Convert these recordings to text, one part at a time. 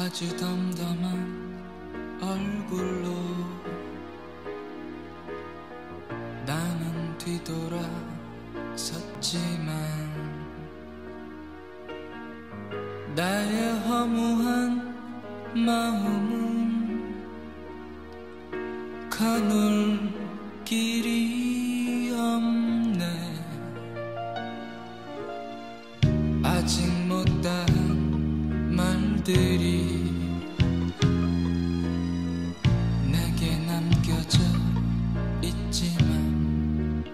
아주 덤덤한 얼굴로 나는 뒤돌아섰지만 나의 허무한 마음은 가눌 길이 없네. 아직 못다한 말들이 내게 남겨져 있지만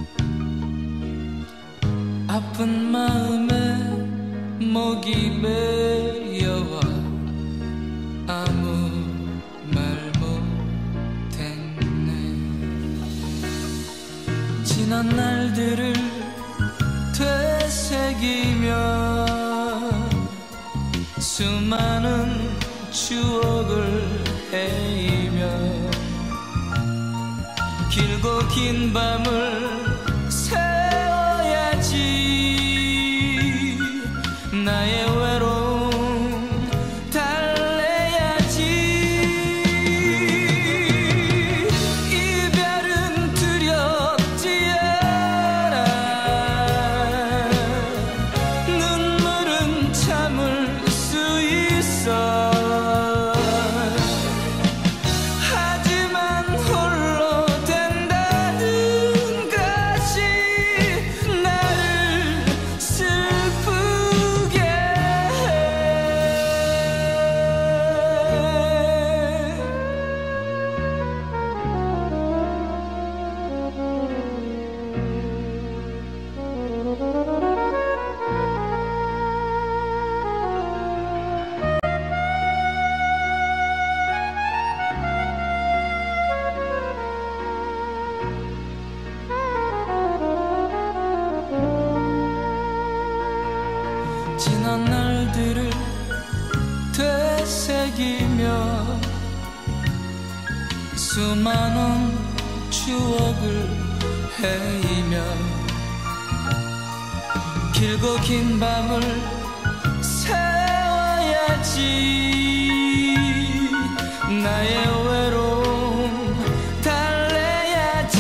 아픈 마음에 목이 메여와 아무 말 못했네. 지난 날들을 되새기며 수많은 추억을 헤이며 길고 긴 밤을 새워야지. 나의 외로움 달래야지. 이별은 두렵지 않아. 눈물은 참을 수 있어. 하지만 홀로 된다는 것이 나를 슬프게 해. 지난 날들을 되새기며 수많은 추억을 헤이며 길고 긴 밤을 새워야지. 나의 외로움 달래야지.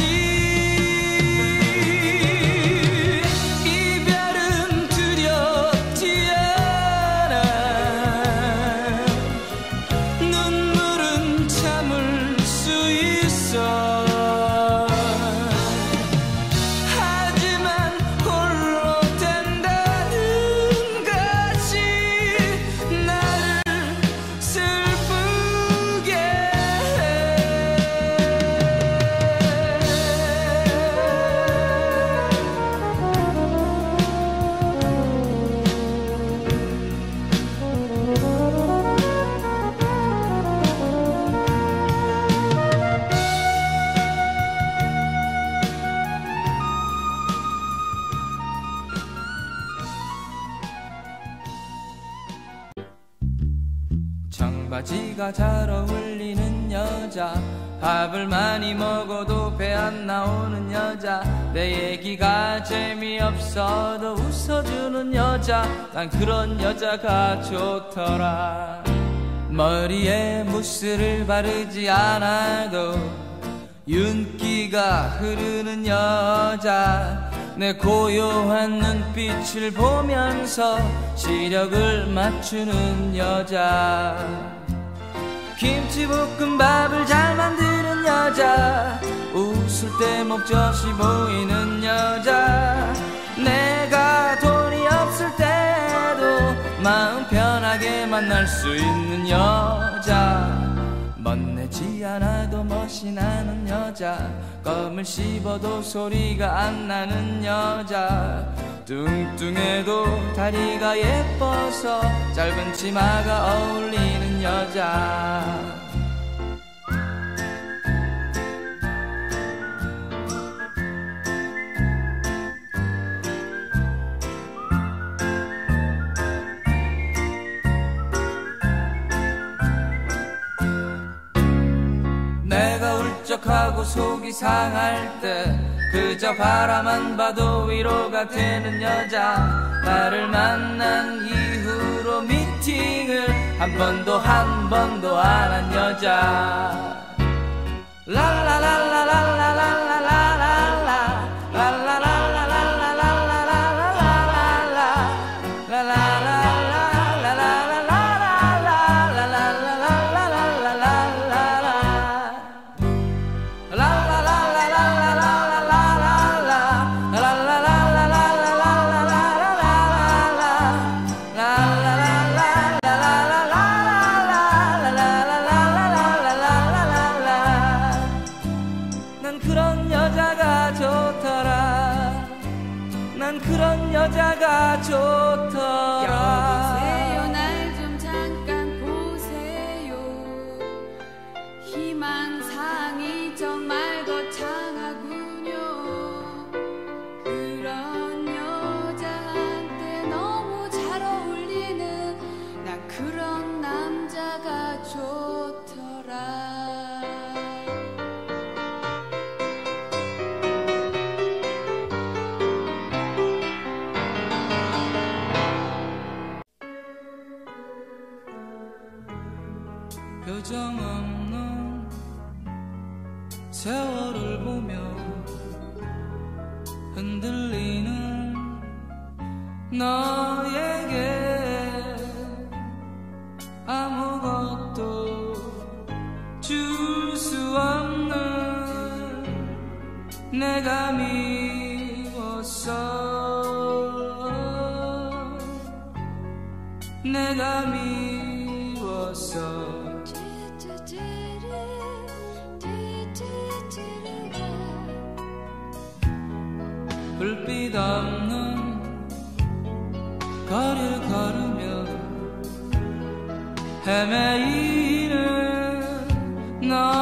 이별은 두렵지 않아. 눈물은 참을 수 있어. 하지만 홀로 된다는 것이 나를 슬프게 해. 청바지가 잘 어울리는 여자, 밥을 많이 먹어도 배 안 나오는 여자, 내 얘기가 재미없어도 웃어주는 여자, 난 그런 여자가 좋더라. 머리에 무스를 바르지 않아도 윤기가 흐르는 여자, 내 고요한 눈빛을 보면서 시력을 맞추는 여자, 김치볶음밥을 잘 만드는 여자, 웃을 때 목젖이 보이는 여자, 내가 돈이 없을 때도 마음 편하게 만날 수 있는 여자, 멋내지 않아도 멋이 나는 여자, 껌을 씹어도 소리가 안 나는 여자, 뚱뚱해도 다리가 예뻐서 짧은 치마가 어울리는 여자. 내가 울적하고 속이 상할 때 그저 바라만 봐도 위로가 되는 여자, 나를 만난 이후로 미팅을 한 번도 안 한 여자 여자가 좋더라. 여보세요, 날 좀 잠깐 보세요. 희망사항이 정말 거창하군요. 그런 여자한테 너무 잘 어울리는 난 그런 남자가 좋더라. 표정 없는 세월을 보며 흔들리는 너에게 아무것도 줄 수 없는 내가 미웠어. 내가 미웠어. 불빛 없는 거리를 걸으며 헤매이는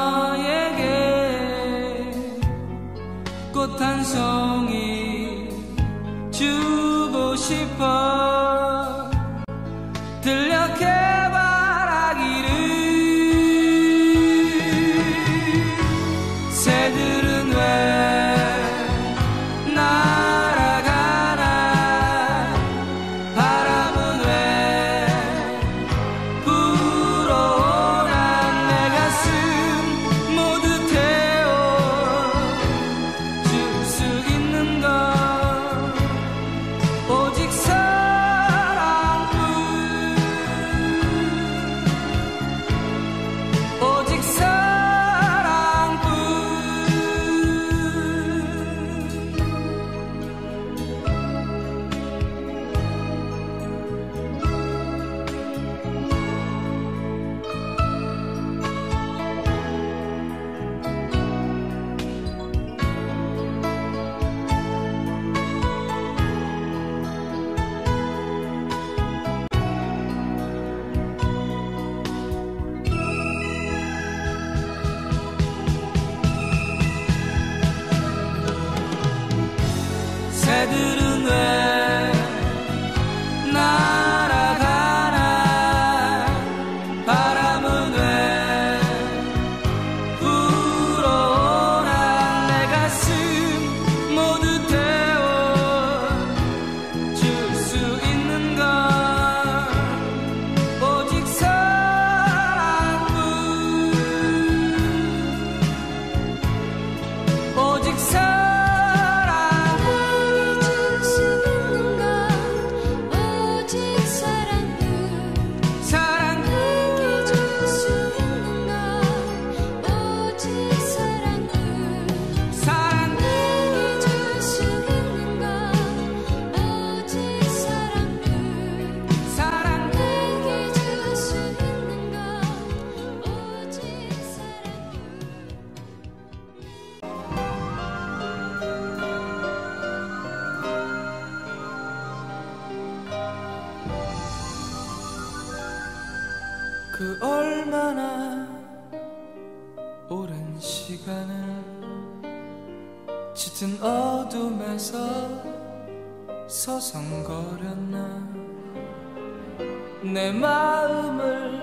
너에게 꽃 한 송이 주고 싶어. 들녘에 바라기를 새들은 왜 날아가나. 바람은 왜 불어오나. 내 가슴 모두 태워줄 수 있는 건 오직 사랑뿐. 오직 사랑뿐. 새들은 왜 날아가나. 바람은 왜 불어오나. 내 가슴 모두 태워줄 수 있는 건 오직 사랑뿐. 오직 사랑. 그 얼마나 오랜 시간을 짙은 어둠에서 서성거렸나. 내 마음을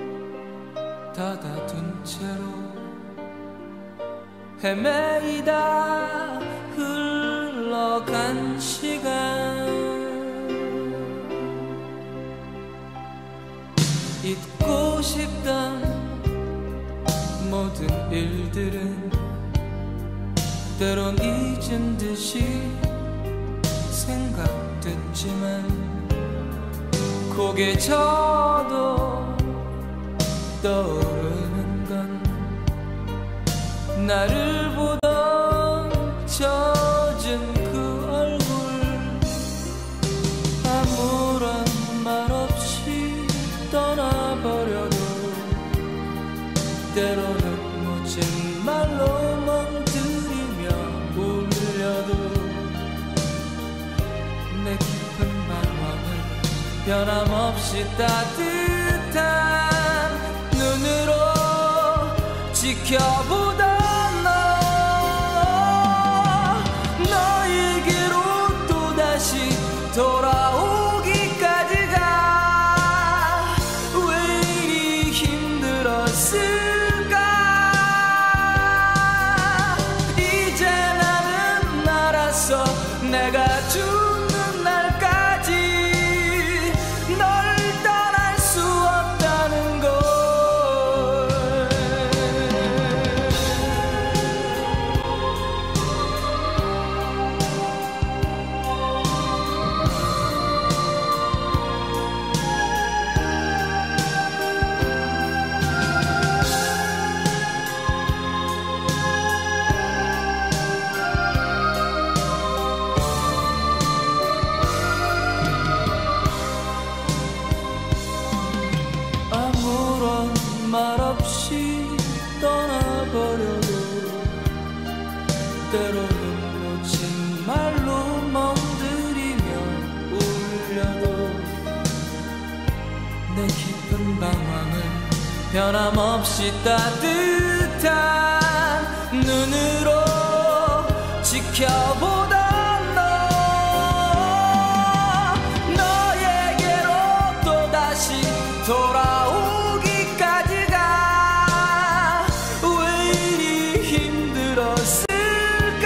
닫아둔 채로 헤매이다 흘러간 시간. 잊고 싶던 모든 일들은 때론 잊은 듯이 생각됐지만 고개 져도 떠오르는 건 나를 보던 젖은 그 얼굴 아무런 말 없이 떠나버려도 때로는 묻힌 말로 멍들이며 울려도 내 깊은 방황을 변함없이 따뜻한 눈으로 지켜보던 너 너에게로 또다시 돌아오기까지가 왜 이리 힘들었을까. 이제 나는 알았어. 내가 죽는 날까지 널 떠날 수 없다는 걸. 아무런 말 없이 떠나버려도 때로는 묻힌 말로 멍들이며 울려도 내 깊은 방황을 변함없이 따뜻한 눈으로 지켜보던 너 너에게로 또다시 돌아오기까지가 왜 이리 힘들었을까.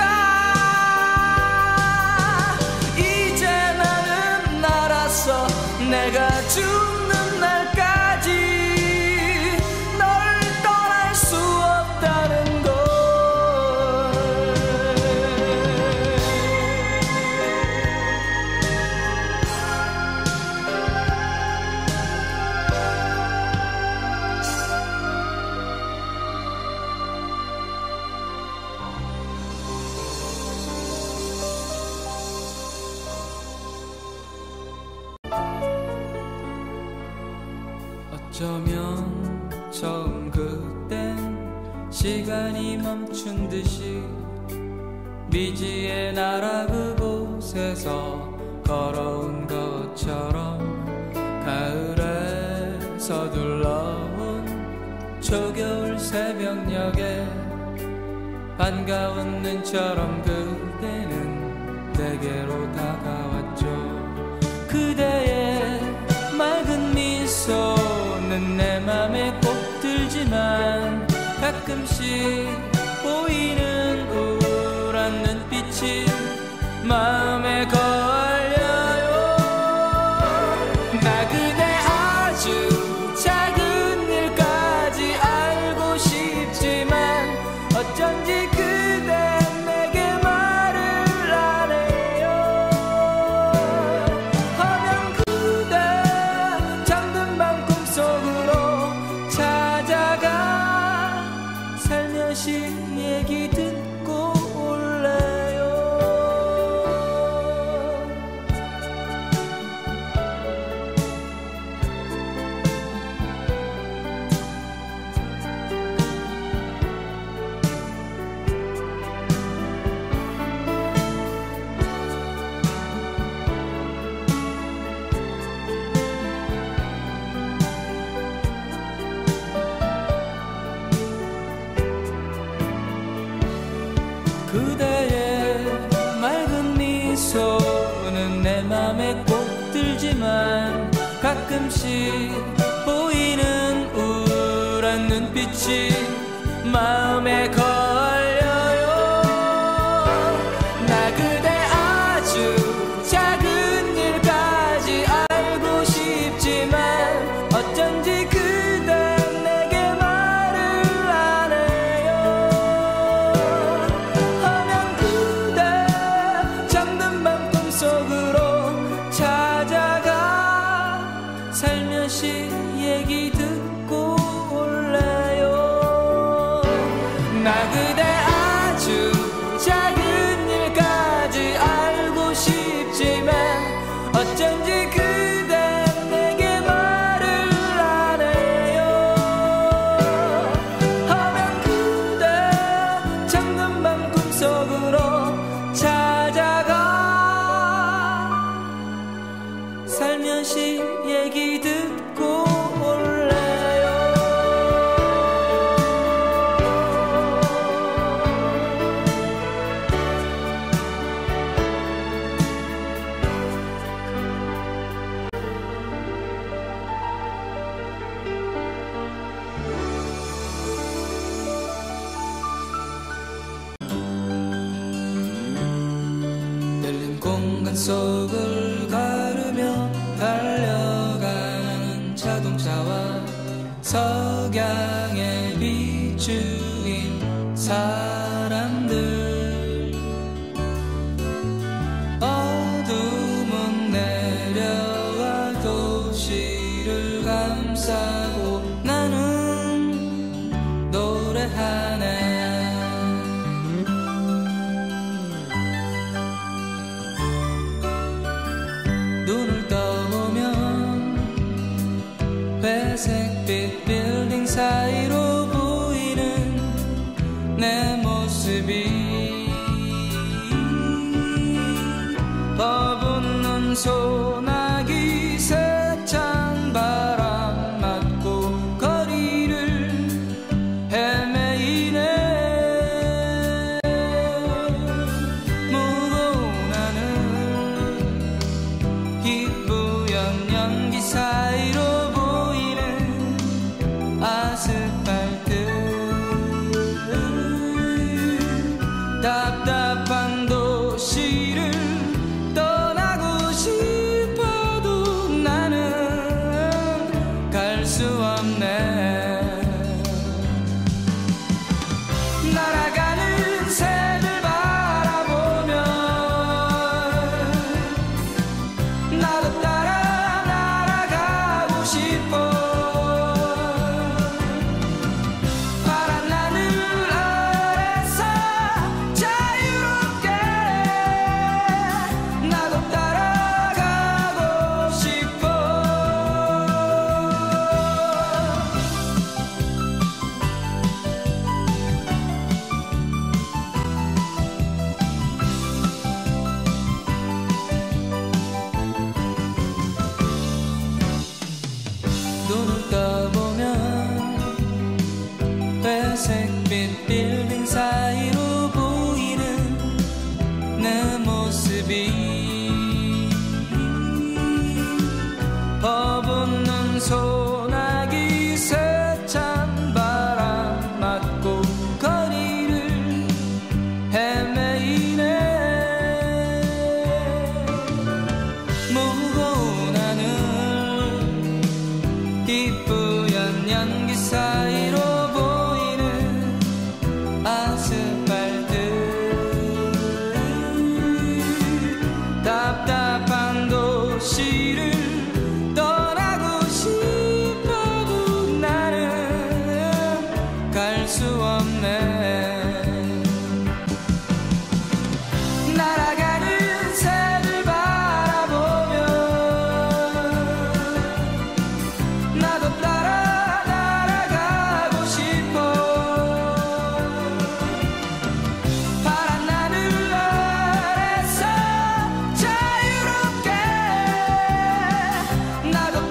이제 나는 알았어. 내가 죽는 날까지 널 떠날 수 없다는 걸. 어쩌면 처음 그땐 시간이 멈춘 듯이 미지의 나라 그곳에서 걸어온 것처럼 가을에 서둘러온 초겨울 새벽녘에 반가운 눈처럼 그대는 내게로 다가왔죠. 그대의 맑은 미소는 내 맘에 꼭 들지만 가끔씩 보이는 우울한 눈빛이 마음에 걸려요. 나 그대 아주 작은 일까지 알고 싶지만 어쩐지 그대 내게 말을 안 해요. 하면 그대 잠든 밤 꿈속으로 찾아가 살며시 얘기 듣고 올래요. 그대의 맑은 미소는 내 맘에 꼭 들지만 가끔씩 보이는 우울한 눈빛이 마음에 걸려요. 나 그대 아주 작은 일까지 알고 싶지만 어쩐지 얘기 듣고 올래요. 나 그대 아주 작은 일까지 알고 싶지만 어쩐지 그대 내게 말을 안 해요. 하면 그대 잠든 밤 꿈속으로 찾아가 살며시 얘기 듣고 올래요. 열린 공간 속을 가르며 달려가는 자동차와 석양에 비추인 사람들. 어둠은 내려와 도시를 감싸고 나는 노래하네. 눈을 떠보면 회색빛 빌딩 사이로 보이는 내 모습이 퍼붓는 소나기 세찬 바람 맞고 거리를 헤매이네. 무거운 하늘 희뿌연 연기 사이로 보이는 아스팔트. 답답한 도시를 떠나고 싶어도 나는 갈 수 없네. 날아가는 새들 바라보며 나도 따라 날아가고 싶어. 파란 하늘 아래서 자유롭게 나도 따라가고 싶어. 눈을 떠보면 회색빛 빌딩 사이로 보이는 내 모습이 퍼붓는 소나기 세찬 바람 맞고 거리를 헤매이네. 무거운 하늘 희뿌연 연기 사이로 보이는 아스팔트. 답답한 도시를 떠나고 싶어도 나는 갈 수 없네. 날아가는 새들 바라보며 나도 따라 날아가고 싶어. 파란 하늘 아래서 자유롭게 나도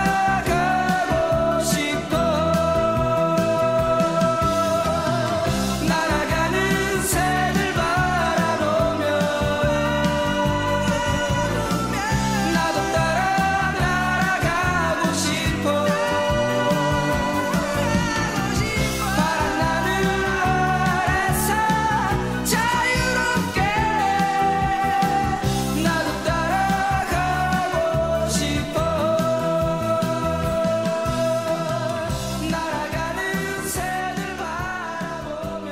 따라가고 싶어. 날아가는 새들 바라보며 나도 따라 날아가고 싶어. 파란 하늘 아래서 자유롭게 나도 따라가고 싶어. 날아가는 새들 바라보며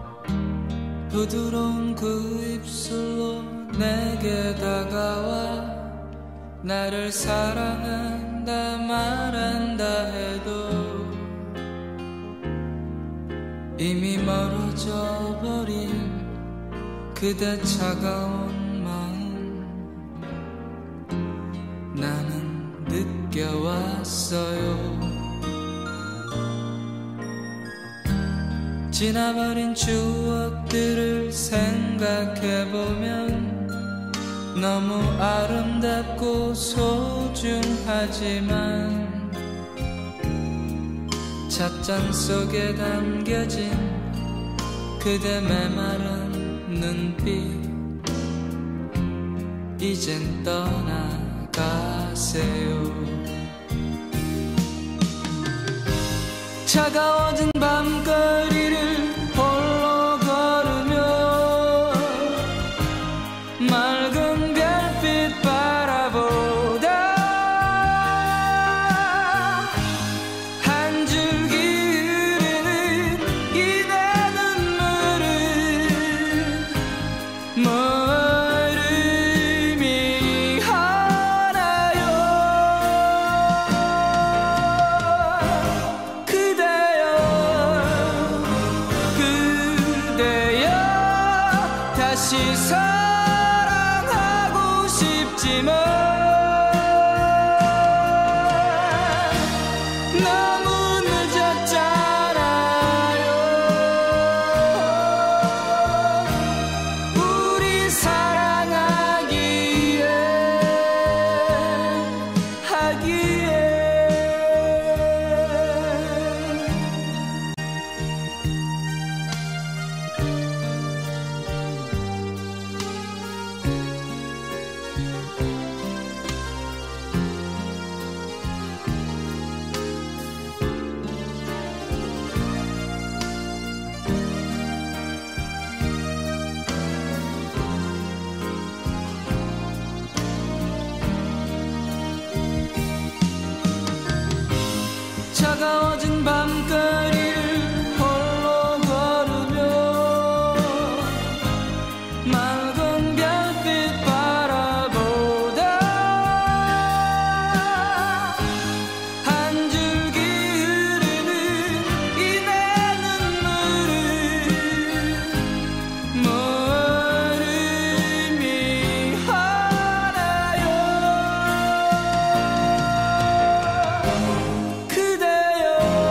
부드러운 그 입술로 내게 다가와 나를 사랑한다 말한다 해도 이미 멀어져 버린 그대 차가운 마음 나는 느껴왔어요. 지나버린 추억들을 생각해보면 너무 아름답고 소중하지만 찻잔 속에 담겨진 그대 메마른 눈빛 이젠 떠나가세요. 차가워진 밤거리를 홀로 걸으며 맑은 별빛 바라보다 한 줄기 흐르는 이내 눈물은 멀음이 하나요. 그대여 그대여 다시 사랑하고 싶지만 너무 늦었잖아요. 우리 사랑하기에 하기에 차가워진 밤거리를 홀로 걸으며 맑은 별빛 바라보다 한 줄기 흐르는 이내 눈물은 멀음이 하나요. 그대여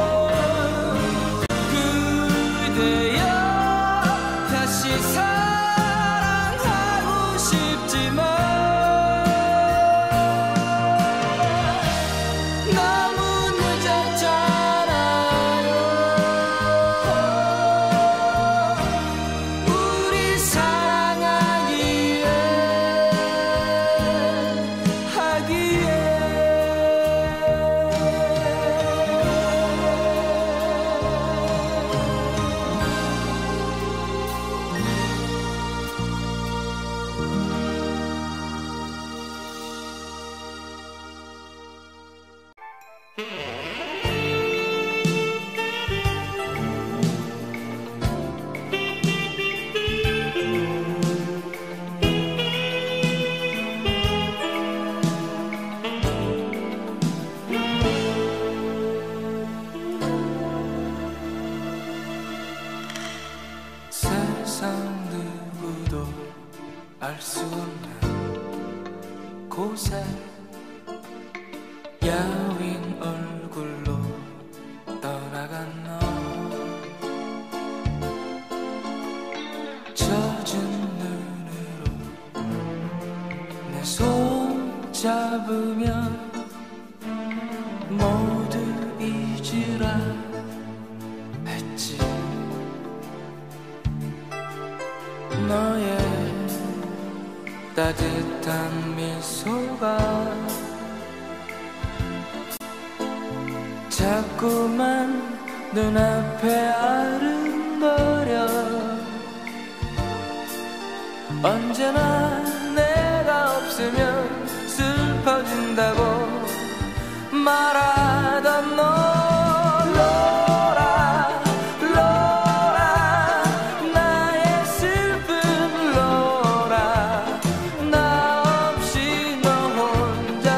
그대여 다시 사랑하고 싶지만 너무 늦었잖아요. 우리 사랑하기에 하기에 세상 누구도 알 수 없는 곳에 야윈 얼굴로 떠나간 너 젖은 눈으로 내 손 잡으면 모두 잊으라 했지. 너의 따뜻한 미소가 자꾸만 눈앞에 아른거려. 언제나 내가 없으면 슬퍼진다고 말하던 너 로라 로라 나의 슬픈 로라 나 없이 너 혼자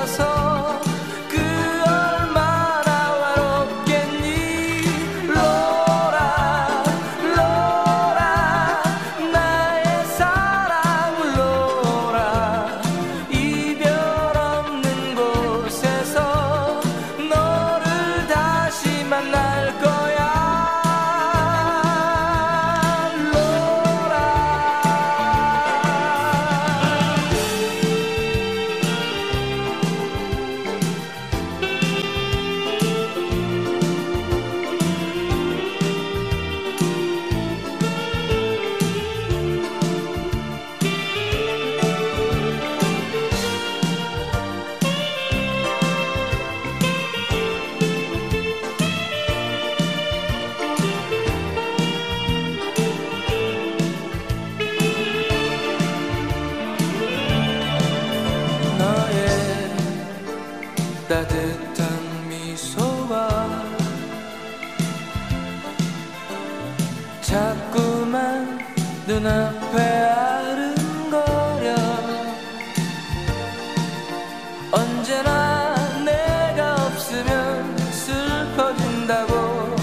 언제나 내가 없으면 슬퍼진다고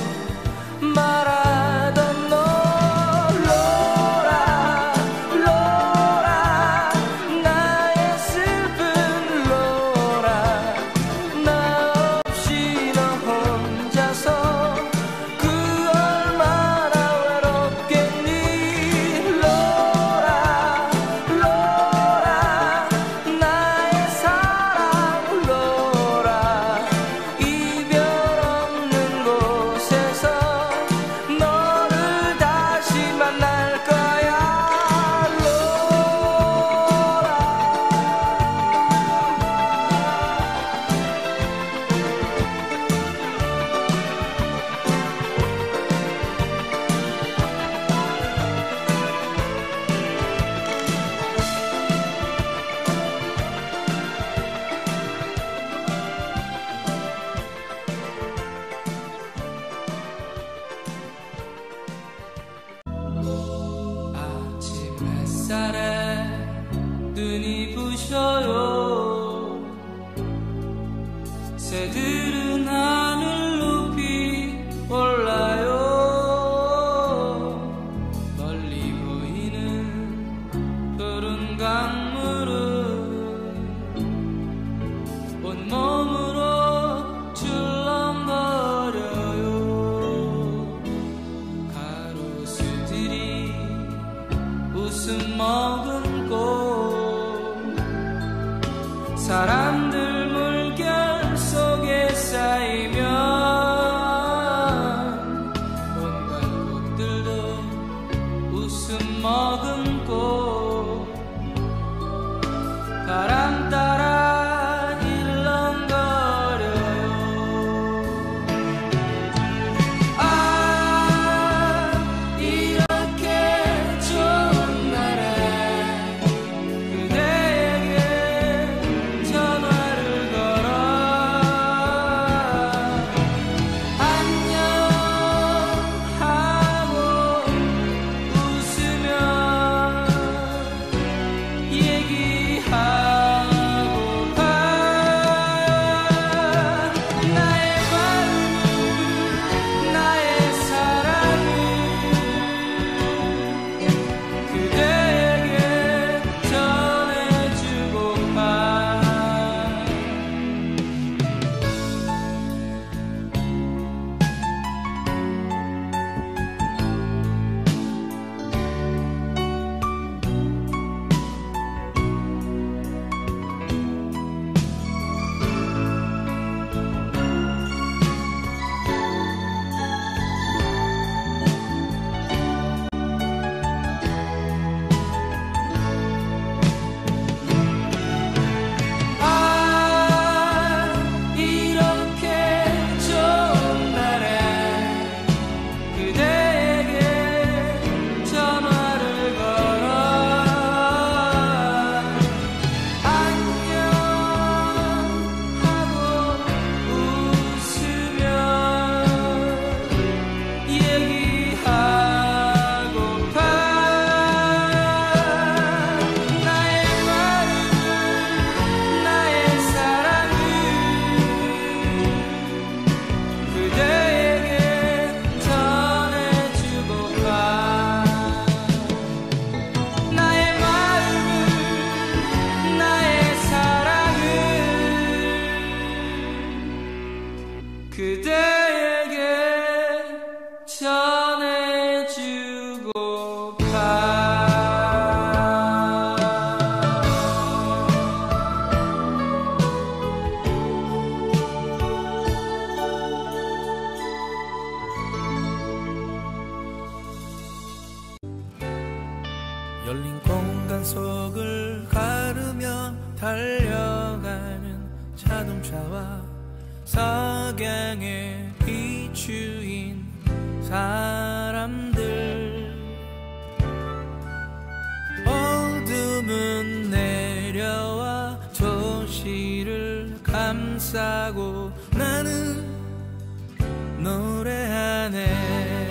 말하던 너 로라 로라 나의 슬픈 로라 나 없이 너 혼자서 그 얼마나 외롭겠니 로라 로라 나의 사랑 로라 이별 없는 곳에서 너를 다시 만날 거야 아침 햇살에 눈이 부셔요 새들은 하늘 높이 올라요 멀리 보이는 푸른 강물은 온몸으로 출렁거려요 가로수들이 웃음 머금고 사람들 물결 속에 쌓이면 온갖 꽃들도 웃음 머금고 바람 따라 일렁거려요 아 이렇게 좋은 날에 그대에게 전화를 걸어 안녕하고 웃으며 얘기하고파 나의 마음을 나의 사랑을 그대에게 전해주고파 아 이렇게 좋은 날에 그대에게 전화를 걸어 안녕하고 웃으며 얘기하고파 나의 마음을 나의 사랑을 그대에게 전해주고파 나의 마음을 나의 사랑을 그대에게 열린 공간 속을 가르며 달려가는 자동차와 석양에 비추인 사람들 어둠은 내려와 도시를 감싸고 나는 노래하네